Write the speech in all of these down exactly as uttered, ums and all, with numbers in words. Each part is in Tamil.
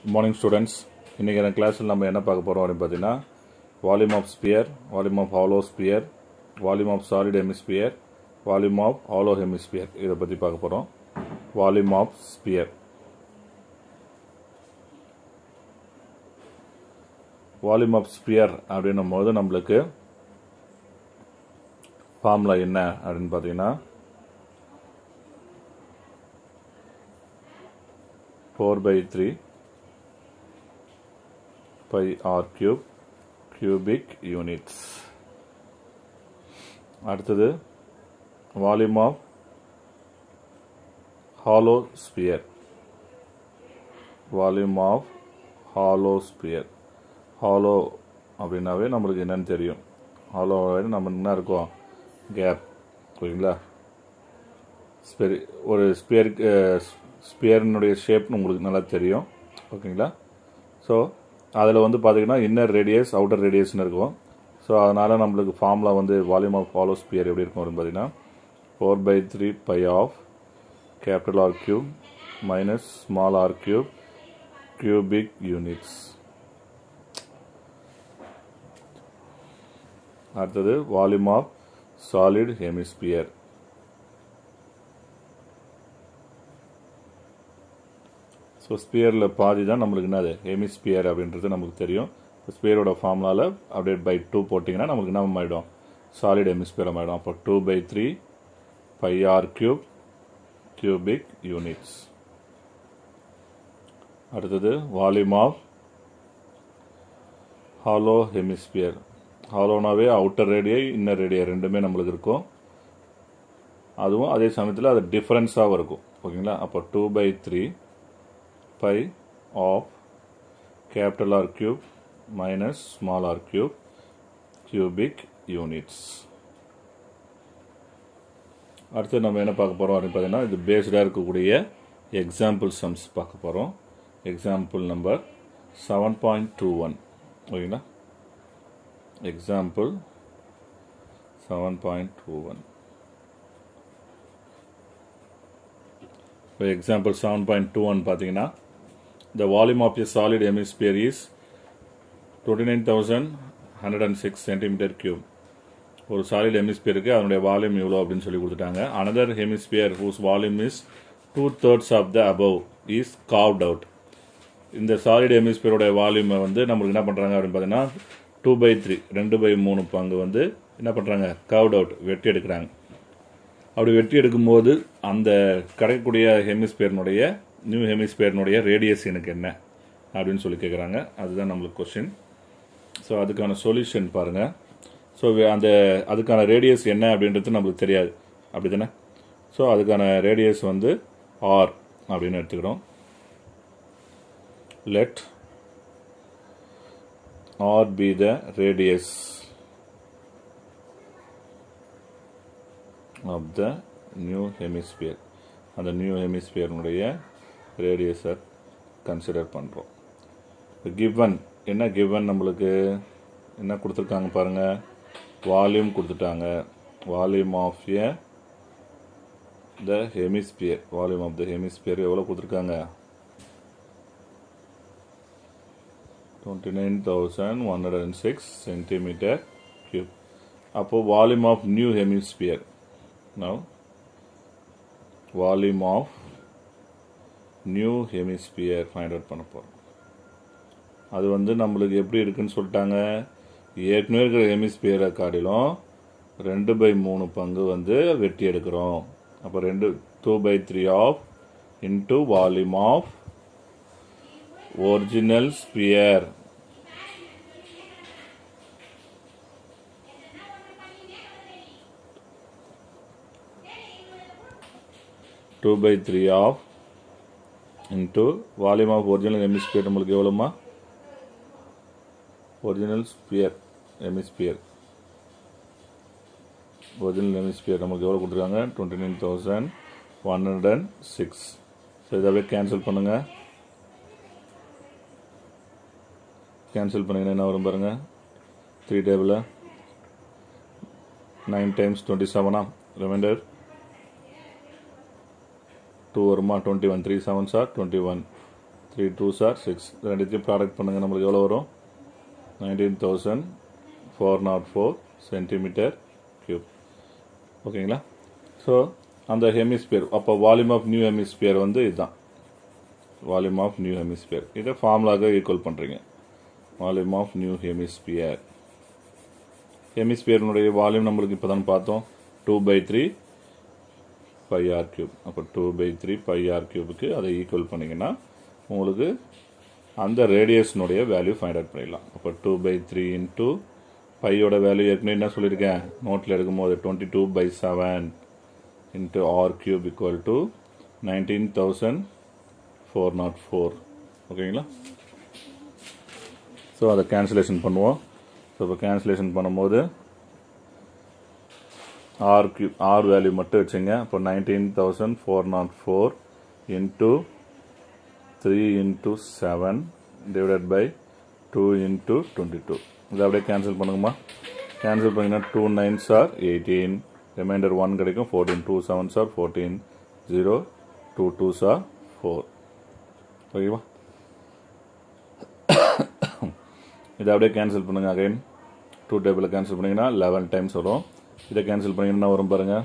Good morning students. இன்னைக்கு இந்த கிளாஸ்ல நம்ம என்ன பார்க்க போறோம் அப்படினு பார்த்தீங்கன்னா volume of sphere, volume of hollow sphere, volume of solid hemisphere, volume of hollow hemisphere இத பத்தி பார்க்க போறோம். Volume of sphere. Volume of sphere அப்படினும்போது நமக்கு ஃபார்முலா என்ன அப்படினு பார்த்தீங்கன்னா four by three pi r cube cubic units. அடுத்தது volume of hollow sphere, volume of hollow sphere. Hollow அப்படின்னாவே நம்மளுக்கு என்னன்னு தெரியும். ஹாலோ நம்ம என்ன இருக்கும், கேப். ஓகேங்களா, ஸ்பெரி ஒரு ஸ்பியருக்கு ஸ்பியரினுடைய ஷேப்னு உங்களுக்கு நல்லா தெரியும். ஓகேங்களா, ஸோ அதில் வந்து பார்த்தீங்கன்னா இன்னர் ரேடியஸ் அவுட்டர் ரேடியஸ்னு இருக்கும். ஸோ அதனால் நம்மளுக்கு ஃபார்முலா வந்து வால்யூம் ஆஃப் ஹாலோ ஸ்பியர் எப்படி இருக்கும் அப்படின்னு பார்த்தீங்கன்னா four by three pi of capital R cube minus small r cube cubic units. அடுத்தது volume of solid hemisphere. So ஸ்பியரில் பாதி தான் நம்மளுக்கு என்னது ஹெமிஸ்பியர் அப்படின்றது நமக்கு தெரியும். ஸ்பியரோட ஃபார்முலாவில் அப்படியே பை டூ போட்டிங்கன்னா நமக்கு என்ன ஆகிடும், சாலிட் ஹெமிஸ்பியர் ஆகிடும். அப்போ two by three pi r cube cubic units. அடுத்தது வால்யூம் ஆஃப் ஹாலோ ஹெமிஸ்பியர். ஹாலோனாவே அவுட்டர் ரேடியை இன்னர் ரேடியை ரெண்டுமே நம்மளுக்கு இருக்கும். அதுவும் அதே சமயத்தில் அது டிஃப்ரென்ஸாகவும் இருக்கும். ஓகேங்களா, அப்போ two by three pi of capital R cube minus small r cube cubic units. அடுத்து நம்ம என்ன பார்க்க போறோம் அப்படின்னு பார்த்தீங்கன்னா இது பேஸ்டாக இருக்கக்கூடிய எக்ஸாம்பிள் சம்ஸ் பார்க்க போகிறோம். Example number seven point two one. ஓகேங்களா, example seven point two one. இப்போ example seven point two one பார்த்தீங்கன்னா the volume of a solid hemisphere is twenty-nine thousand one hundred six centimeter cube. ஒரு சாலிட் ஹெமிஸ்பியருக்கு அதனுடைய வால்யூம் இவ்வளோ அப்படின்னு சொல்லி கொடுத்துட்டாங்க. another hemisphere whose volume is two thirds of the above is carved out. இந்த சாலிட் ஹெமிஸ்பியரோட வால்யூமை வந்து நம்மளுக்கு என்ன பண்ணுறாங்க அப்படின்னு பார்த்தீங்கன்னா டூ பை த்ரீ ரெண்டு பை மூணு பங்கு வந்து என்ன பண்ணுறாங்க, carved out வெட்டி எடுக்கிறாங்க. அப்படி வெட்டி எடுக்கும்போது அந்த கிடைக்கக்கூடிய ஹெமிஸ்பியர்னுடைய நியூ ஹெமிஸ்பியர்னுடைய ரேடியஸ் எனக்கு என்ன அப்படின்னு சொல்லி கேட்குறாங்க. அதுதான் நம்மளுக்கு கொஸ்டின். ஸோ அதுக்கான சொல்யூஷன் பாருங்கள். ஸோ அந்த அதுக்கான ரேடியஸ் என்ன அப்படின்றது நம்மளுக்கு தெரியாது, அப்படி தானே. ஸோ அதுக்கான ரேடியஸ் வந்து ஆர் அப்படின்னு எடுத்துக்கிறோம். Let r be the radius of the new hemisphere. அந்த நியூ ஹெமிஸ்பியர்னுடைய ரேடியஸை கன்சிடர் பண்ணுறோம். கிவன் என்ன, கிவன் நம்மளுக்கு என்ன கொடுத்துருக்காங்க பாருங்கள், வால்யூம் கொடுத்துட்டாங்க. Volume of a the hemisphere, volume of the hemisphere எவ்வளோ கொடுத்துருக்காங்க, twenty nine thousand one hundred and six centimetre cube. அப்போது volume of new hemisphere, now volume of new hemisphere find out பண்ண போகிறோம். அது வந்து நம்மளுக்கு எப்படி இருக்குன்னு சொல்லிட்டாங்க, ஏற்கனவே இருக்கிற ஹெமிஸ்பியரை காட்டிலும் ரெண்டு பை மூணு பங்கு வந்து வெட்டி எடுக்கிறோம். அப்போ ரெண்டு two by three of into volume of original sphere. Two by three of into volume of original hemisphere நம்மளுக்கு எவ்வளோமா, original sphere hemisphere original hemisphere நமக்கு எவ்வளோ கொடுத்துருக்காங்க, twenty nine thousand one hundred and six. So இதாகவே கேன்சல் பண்ணுங்கள். கேன்சல் பண்ணிங்கன்னா என்ன வரும் பாருங்கள், three table nine times twenty செவனா, ரிமைண்டர் டூ வருமா, twenty one three sevens are twenty one three twos are six. ரெண்டுத்தையும் ப்ராடக்ட் பண்ணுங்க, நம்மளுக்கு எவ்வளோ வரும்? Nineteen thousand four naught four centimetre cube. ஓகேங்களா? ஸோ அந்த ஹெமிஸ்பியர், அப்போ வால்யூம் ஆஃப் நியூ ஹெமிஸ்பியர் வந்து இதுதான் வால்யூம் ஆஃப் நியூ ஹெமிஸ்பியர். இதை ஃபார்முலாக ஈக்குவல் பண்ணுறீங்க. வால்யூம் ஆஃப் நியூ ஹெமிஸ்பியர், ஹெமிஸ்பியர்னுடைய வால்யூம் நம்மளுக்கு இப்போ தான் பார்த்தோம், two by three pi r cube. அப்போ two by three pi r கியூபுக்கு அதை ஈக்குவல் பண்ணிங்கன்னா உங்களுக்கு அந்த ரேடியஸ்னுடைய வேல்யூ ஃபைண்ட் அவுட் பண்ணிடலாம். அப்போ டூ பை த்ரீ இன்டூ பையோட வேல்யூ ஏற்கனவே என்ன சொல்லியிருக்கேன் நோட்டில் எடுக்கும்போது twenty two by seven into r cube equal to nineteen thousand four naught four. ஓகேங்களா? ஸோ அதை கேன்சலேஷன் பண்ணுவோம். ஸோ இப்போ கேன்சலேஷன் பண்ணும்போது ஆர் கியூப் ஆர் வேல்யூ மட்டும் வச்சுங்க. இப்போ nineteen thousand four naught four into three into seven divided by two into twenty two. இதை அப்படியே கேன்சல் பண்ணுங்கம்மா. கேன்சல் பண்ணிங்கன்னா two nines are eighteen, reminder one கிடைக்கும், fourteen, two sevens are fourteen, zero, two twos are four. ஓகேவா? இதை அப்படியே கேன்சல் பண்ணுங்க. அகைன் டூ டேபிளில் கேன்சல் பண்ணிங்கன்னா லெவன் டைம்ஸ் வரும். இதை கேன்சல் பண்ணிங்கன்னா வரும் பாருங்க,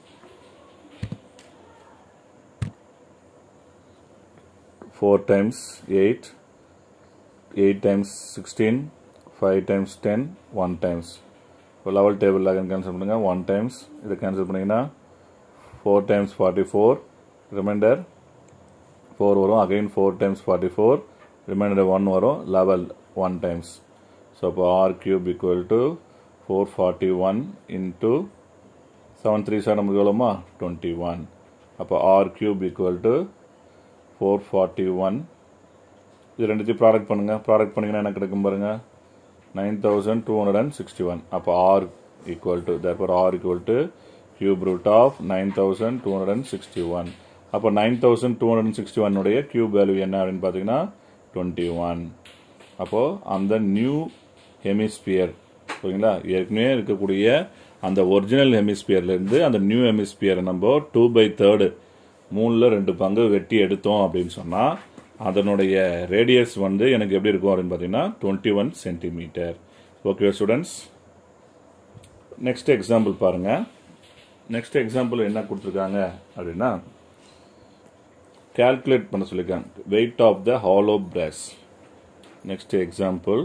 four times eight, eight times sixteen, five times ten, one times. இப்போ லெவல் டேபிளில் அகைன் கேன்சல் பண்ணுங்க, ஒன் டைம்ஸ். இதை கேன்சல் பண்ணிங்கன்னா four times forty four, remainder four வரும். Again four times forty four, remainder one வரும், லெவல் ஒன் டைம்ஸ். ஸோ அப்போ r cube equal to four forty one into seven three சார் நமக்கு எவ்வளோமா டுவெண்ட்டி ஒன். அப்போ r cube equal to four forty one. இது ரெண்டுத்தையும் ப்ராடக்ட் பண்ணுங்கள். ப்ராடக்ட் பண்ணிங்கன்னா என்ன கிடைக்கும் பாருங்கள், nine thousand two hundred and sixty one. அப்போ r equal to therefore r equal to cube root of nine thousand two hundred and sixty one. அப்போ nine thousand two hundred and sixty ஒன்னுடைய கியூப் வேல்யூ என்ன அப்படின்னு பார்த்தீங்கன்னா டுவெண்ட்டி ஒன். அப்போது அந்த நியூ ஹெமிஸ்பியர், ஓகேங்களா, ஏற்கனவே இருக்கக்கூடிய அந்த ஒரிஜினல் ஹெமிஸ்பியர்லேருந்து அந்த நியூ ஹெமிஸ்பியரை நம்ம டூ பை தேர்டு மூணில் ரெண்டு பங்கு வெட்டி எடுத்தோம் அப்படின்னு சொன்னால் அதனுடைய ரேடியஸ் வந்து எனக்கு எப்படி இருக்கும் அப்படின்னு பார்த்தீங்கன்னா twenty one centimetre. Okay students, next example பாருங்கள். நெக்ஸ்ட் எக்ஸாம்பிள் என்ன கொடுத்துருக்காங்க அப்படின்னா calculate பண்ண சொல்லிருக்காங்க weight of the hollow brass. Next example,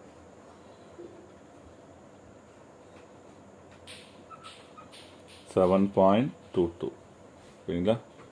seven point two two. ஓகேங்களா?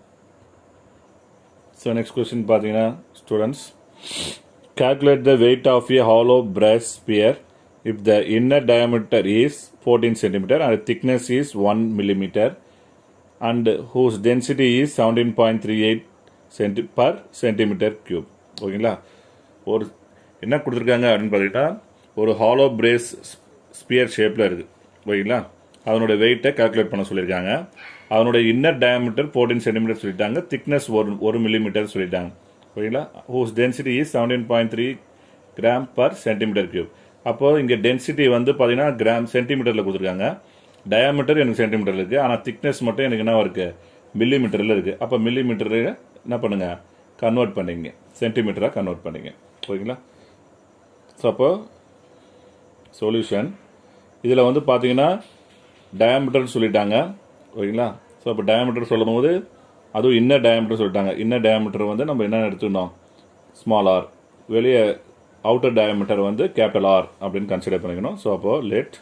So next question பாத்தீங்கன்னா students, calculate the weight of a hollow brass sphere if the inner diameter is fourteen centimeter and thickness is one millimeter and whose density is seventeen point three eight சென்டி பர் சென்டிமீட்டர் கியூப். ஓகேங்களா? ஒரு என்ன கொடுத்துருக்காங்க அப்படின்னு பார்த்தீங்கன்னா ஒரு ஹாலோ பிரேஸ் ஸ்பியர் ஷேப்பில் இருக்குது. ஓகேங்களா? அதனுடைய வெயிட்டை கால்குலேட் பண்ண சொல்லியிருக்காங்க. அதனுடைய இன்னர் டயமீட்டர் ஃபோர்டீன் சென்டிமீட்டர் சொல்லிட்டாங்க, திக்னஸ் ஒரு ஒரு மில்லிமீட்டர் சொல்லிட்டாங்க. ஓகேங்களா? Whose density is seventeen point three gram per centimetre cube. அப்போது இங்கே டென்சிட்டி வந்து பார்த்தீங்கன்னா கிராம் சென்டிமீட்டரில் கொடுத்துருக்காங்க, டயாமீட்டர் எனக்கு சென்டிமீட்டரில் இருக்குது, ஆனால் திக்னஸ் மட்டும் எனக்கு என்ன இருக்குது மில்லிமீட்டரில் இருக்குது. அப்போ மில்லிமீட்டரு என்ன பண்ணுங்க கன்வெர்ட் பண்ணிங்க, சென்டிமீட்டராக கன்வெர்ட் பண்ணிங்க. ஓகேங்களா? ஸோ அப்போ சொல்யூஷன் இதில் வந்து பார்த்தீங்கன்னா டயாமீட்டர்னு சொல்லிட்டாங்க. ஓகேங்களா? ஸோ அப்போ டயாமீட்டர் சொல்லும் போது அதுவும் இன்னர் டயாமீட்டர் சொல்லிட்டாங்க. இன்னர் டயாமீட்டர் வந்து நம்ம என்ன எடுத்துக்கணும் ஸ்மால் ஆர், வெளியே அவுட்டர் டயாமீட்டர் வந்து கேபிட்டல் ஆர் அப்படின்னு கன்சிடர் பண்ணிக்கணும். ஸோ அப்போ let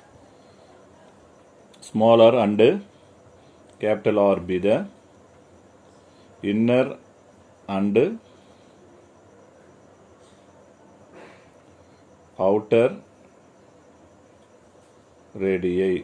small r and capital R be the inner and outer radii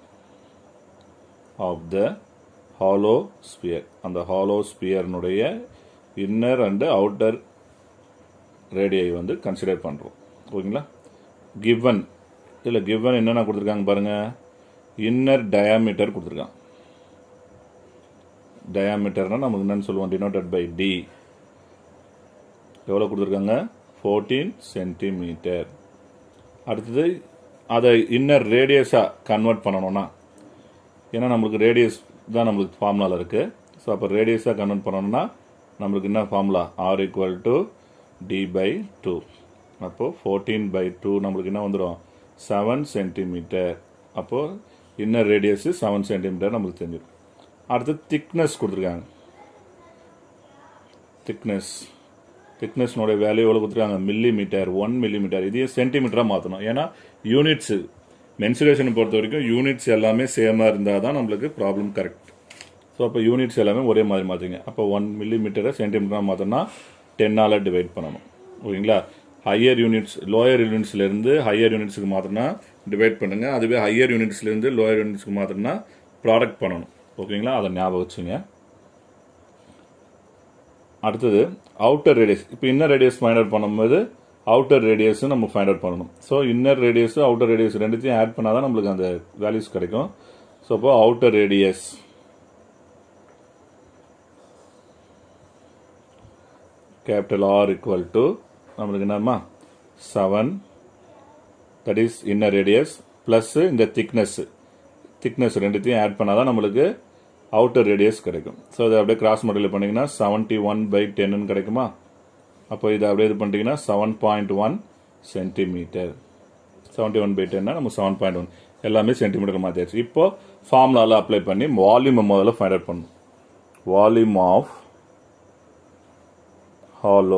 of the hollow sphere. அந்த hollow sphere நுடைய inner and outer radii வந்து கன்சிடர் பண்ணுறோம். ஓகேங்களா? given இதில் given என்னென்ன கொடுத்துருக்காங்க பாருங்க, inner diameter கொடுத்துருக்காங்க. டயாமீட்டர்னா நமக்கு என்னன்னு சொல்லுவோம் டினோட்டட் பை டி. எவ்வளோ கொடுத்துருக்காங்க ஃபோர்டீன் சென்டிமீட்டர். அடுத்தது அதை இன்னர் ரேடியஸாக கன்வெர்ட் பண்ணணும்னா, ஏன்னா நம்மளுக்கு ரேடியஸ் தான் நம்மளுக்கு ஃபார்முலாவில் இருக்குது. ஸோ அப்போ ரேடியஸாக கன்வெர்ட் பண்ணணும்னா நம்மளுக்கு என்ன formula, r equal to d by two. அப்போ fourteen by two நம்மளுக்கு என்ன வந்துரும் seven centimeter. அப்போ inner radius seven centimeter நம்மளுக்கு தெரிஞ்சிடும். அடுத்து thickness கொடுத்துருக்காங்க. thickness thickness நோட வேல்யூ எவ்வளவு கொடுத்துருக்காங்க மில்லிமீட்டர் one மில்லிமீட்டர். இதையே சென்டிமீட்டரா மாற்றணும். ஏன்னா யூனிட்ஸ் மென்சுரேஷன் பொறுத்த வரைக்கும் யூனிட்ஸ் எல்லாமே சேமாக இருந்தால் தான் நம்மளுக்கு ப்ராப்ளம் கரெக்ட். ஸோ அப்போ யூனிட்ஸ் எல்லாமே ஒரே மாதிரி மாற்றிங்க. அப்போ ஒன் மில்லிமீட்டரை சென்டிமீட்டராக மாற்றினா டென்னால் டிவைட் பண்ணணும். ஓகேங்களா? ஹையர் யூனிட்ஸ் லோயர் யூனிட்ஸ்லேருந்து ஹையர் யூனிட்ஸுக்கு மாற்றினா டிவைட் பண்ணுங்கள். அதுவே ஹையர் யூனிட்ஸ்லேருந்து லோயர் யூனிட்ஸ்க்கு மாற்றினா ப்ராடக்ட் பண்ணணும். ஓகேங்களா? அதை ஞாபகம் வச்சுங்க. அடுத்தது அவுட்டர் ரேடியஸ். இப்போ இன்னர் ரேடியஸ் ஃபைண்ட் அவுட் பண்ணும்போது அவுட்டர் ரேடியஸ் நம்ம ஃபைண்ட் அவுட் பண்ணணும். So inner radius outer radius ரெண்டுத்தையும் ஆட் பண்ணால் தான் நம்மளுக்கு அந்த வேல்யூஸ் கிடைக்கும். ஸோ அப்போ outer radius capital R equal to நம்மளுக்கு என்னமா seven, that is inner radius plus இந்த திக்னஸ் திக்னஸ் ரெண்டுத்தையும் ஆட் பண்ணால் தான் நம்மளுக்கு அவுட்டர் ரேடியஸ் கிடைக்கும். ஸோ அதை அப்படியே கிராஸ் மல்டிப்ளை பண்ணிங்கன்னா செவன்டி ஒன் பை டென்னு கிடைக்குமா? அப்போ இதை அப்படியே இது பண்ணிட்டீங்கன்னா seven point one centimetre. Seventy one by டென்னா நம்ம செவன் பாயிண்ட் ஒன் எல்லாமே சென்டிமீட்டர் மாற்றியாச்சு. இப்போ ஃபார்முலாவில் அப்ளை பண்ணி வால்யூம் முதல்ல ஃபைண்ட் அவுட் பண்ணணும். Volume of hollow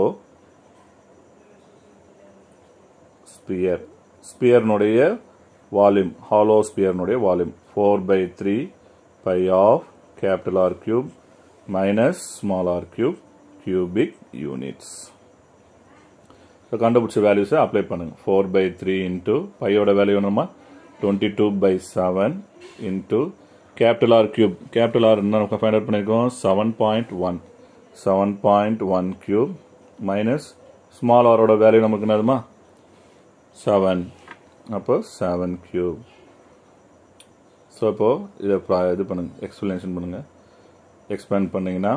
sphere. ஸ்பியர்னுடைய வால்யூம் ஹாலோ ஸ்பியர்னுடைய volume four by three pi of capital R cube minus small r cube cubic units. So கண்டுபிடிச்ச வேல்யூஸை அப்ளை பண்ணுங்க. ஃபோர் பை த்ரீ இன்டூ பையோட வேல்யூ என்னமா twenty two by seven into capital R cube. Capital R என்ன ஃபைண்ட் அவுட் பண்ணியிருக்கோம் seven point one seven point one cube minus small ஆரோட வேல்யூ நமக்கு என்னதுமா செவன். அப்போ செவன் கியூப். ஸோ இப்போ இதை இது பண்ணுங்க, எக்ஸ்பிளனேஷன் பண்ணுங்க. எக்ஸ்பேண்ட் பண்ணீங்கன்னா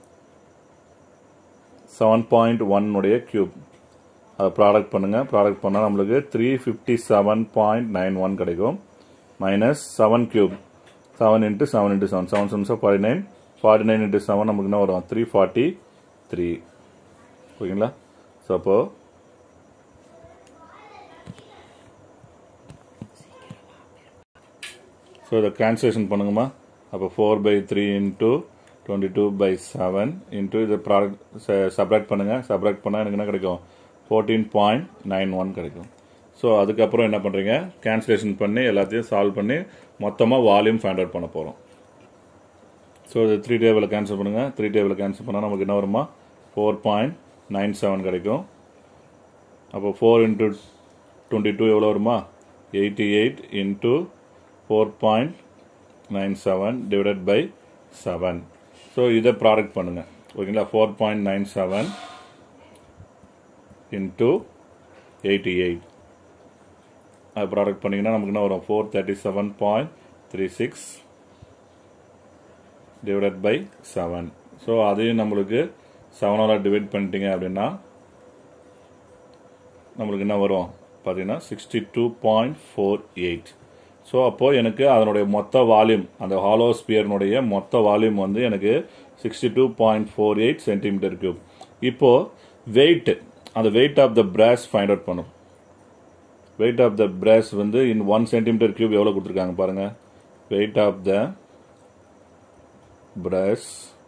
செவன் பாயிண்ட் ஒன் உடைய கியூப் அதை ப்ராடக்ட் பண்ணுங்க. ப்ராடக்ட் பண்ணால் நம்மளுக்கு three fifty seven point nine one கிடைக்கும். Minus seven cube seven into seven into seven seven seven forty nine forty nine into seven நமக்கு என்ன வரும் த்ரீ ஃபார்ட்டி த்ரீ. ஓகேங்களா? ஸோ அப்போ ஸோ இதை கேன்சலேஷன் பண்ணுங்கம்மா. அப்போ four by three into twenty two by seven into இதை ப்ராடக்ட் சப்ராக்ட் பண்ணுங்கள். சப்ராக்ட் பண்ணால் எனக்கு என்ன கிடைக்கும் ஃபோர்டீன் பாயிண்ட் நைன் ஒன் கிடைக்கும். ஸோ அதுக்கப்புறம் என்ன பண்ணுறீங்க கேன்சலேஷன் பண்ணி எல்லாத்தையும் சால்வ் பண்ணி மொத்தமாக வால்யூம் ஃபைண்ட் அவுட் பண்ண போகிறோம். ஸோ இது த்ரீ டேபிளில் கேன்சல் பண்ணுங்கள். த்ரீ டேபிளில் கேன்சல் பண்ணால் நமக்கு என்ன வருமா ஃபோர் பாயிண்ட் நைன் செவன் கிடைக்கும். அப்போ ஃபோர் இன்ட்டு டுவெண்ட்டி டூ எவ்வளோ வருமா eighty eight into four point nine seven divided by seven. So இதை ப்ராடக்ட் பண்ணுங்கள். ஓகேங்களா? Four point nine seven into eighty eight அது ப்ராடக்ட் பண்ணிங்கன்னா நமக்கு என்ன வரும் four thirty seven point three six divided by seven. So அதையும் நம்மளுக்கு செவனால் டிவைட் பண்ணிட்டீங்க அப்படின்னா நம்மளுக்கு என்ன வரும் பார்த்தீங்கன்னா sixty two point four eight. So அப்போது எனக்கு அதனுடைய மொத்த வால்யூம் அந்த ஹாலோ ஸ்பியர்னுடைய மொத்த வால்யூம் வந்து எனக்கு sixty two point four eight centimetre cube. இப்போது வெயிட் அந்த weight of the brass find out பண்ணும். வெயிட் ஆஃப் த பிராஸ் வந்து இன் ஒன் சென்டிமீட்டர் கியூப் எவ்வளோ கொடுத்துருக்காங்க பாருங்கள். Weight of the brass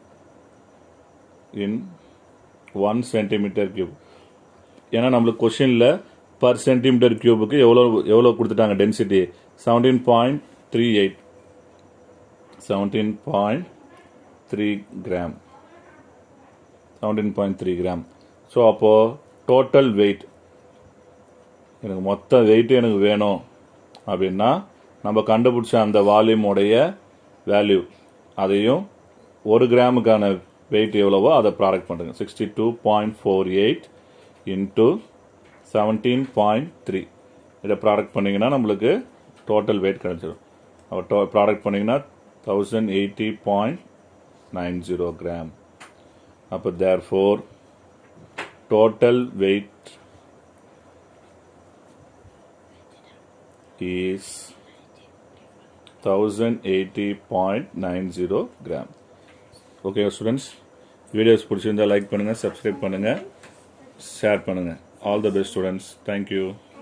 in one centimetre cube. ஏன்னா நம்மளுக்கு கொஷினில் பர் சென்டிமீட்டர் கியூபுக்கு எவ்வளோ எவ்வளோ கொடுத்துட்டாங்க density seventeen point three eight seventeen point three gram seventeen point three gram. So அப்போது டோட்டல் வெயிட் எனக்கு மொத்த வெயிட் எனக்கு வேணும் அப்படின்னா நம்ம கண்டுபிடிச்ச அந்த வால்யூமோடைய வேல்யூ அதையும் ஒரு கிராமுக்கான வெயிட் எவ்வளவோ அதை ப்ராடக்ட் பண்ணுங்க. Sixty two point four eight into seventeen point three இதை ப்ராடக்ட் பண்ணிங்கன்னா நம்மளுக்கு டோட்டல் வெயிட் கிடைச்சிடும். அப்போ டோ ப்ராடக்ட் பண்ணிங்கன்னா thousand eighty point nine zero gram. அப்போ therefore total weight is one thousand eighty point nine zero gram. Okay students, videos பிடிச்சிருந்தா லைக் பண்ணுங்க, சப்ஸ்கிரைப் பண்ணுங்க, ஷேர் பண்ணுங்கள். All the best students. Thank you.